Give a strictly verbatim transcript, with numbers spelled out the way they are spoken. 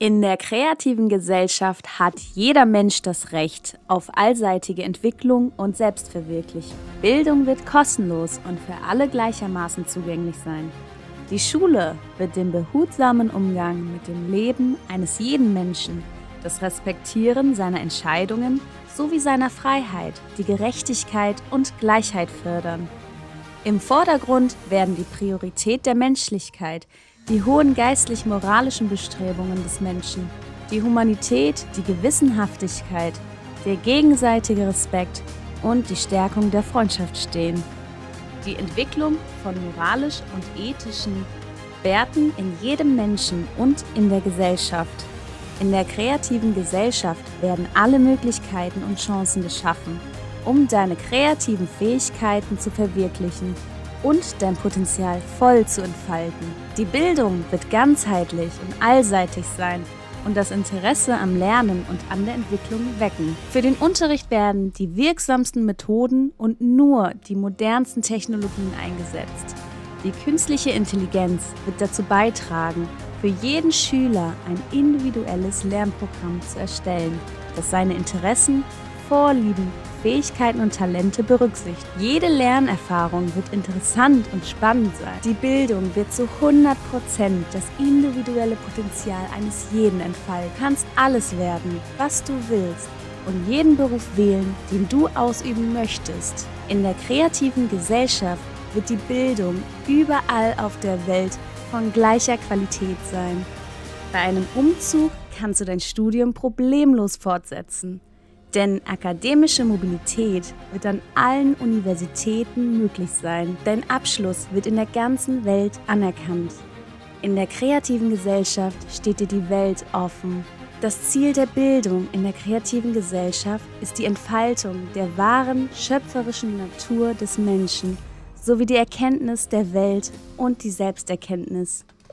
In der kreativen Gesellschaft hat jeder Mensch das Recht auf allseitige Entwicklung und Selbstverwirklichung. Bildung wird kostenlos und für alle gleichermaßen zugänglich sein. Die Schule wird den behutsamen Umgang mit dem Leben eines jeden Menschen, das Respektieren seiner Entscheidungen sowie seiner Freiheit, die Gerechtigkeit und Gleichheit fördern. Im Vordergrund werden die Priorität der Menschlichkeit, die hohen geistlich-moralischen Bestrebungen des Menschen, die Humanität, die Gewissenhaftigkeit, der gegenseitige Respekt und die Stärkung der Freundschaft stehen. Die Entwicklung von moralisch und ethischen Werten in jedem Menschen und in der Gesellschaft. In der kreativen Gesellschaft werden alle Möglichkeiten und Chancen geschaffen, um deine kreativen Fähigkeiten zu verwirklichen und dein Potenzial voll zu entfalten. Die Bildung wird ganzheitlich und allseitig sein und das Interesse am Lernen und an der Entwicklung wecken. Für den Unterricht werden die wirksamsten Methoden und nur die modernsten Technologien eingesetzt. Die künstliche Intelligenz wird dazu beitragen, für jeden Schüler ein individuelles Lernprogramm zu erstellen, das seine Interessen, Vorlieben, Fähigkeiten und Talente berücksichtigt. Jede Lernerfahrung wird interessant und spannend sein. Die Bildung wird zu hundert Prozent das individuelle Potenzial eines jeden entfalten. Du kannst alles werden, was du willst und jeden Beruf wählen, den du ausüben möchtest. In der kreativen Gesellschaft wird die Bildung überall auf der Welt von gleicher Qualität sein. Bei einem Umzug kannst du dein Studium problemlos fortsetzen. Denn akademische Mobilität wird an allen Universitäten möglich sein. Dein Abschluss wird in der ganzen Welt anerkannt. In der kreativen Gesellschaft steht dir die Welt offen. Das Ziel der Bildung in der kreativen Gesellschaft ist die Entfaltung der wahren, schöpferischen Natur des Menschen sowie die Erkenntnis der Welt und die Selbsterkenntnis.